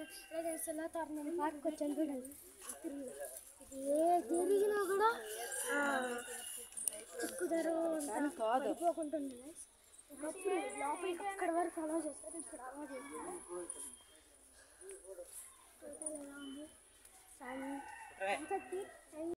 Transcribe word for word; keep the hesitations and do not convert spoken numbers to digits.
silatoranam park వచ్చాను చూడండి. ఏ తిరిగినా కూడా ఎక్కుతారు పడిపోకుంటుంది. ఒకప్పుడు లోపలికి అక్కడ వరకు అలా చేస్తారు, ఇప్పుడు అలా చేస్తారు. ఎలా ఉంది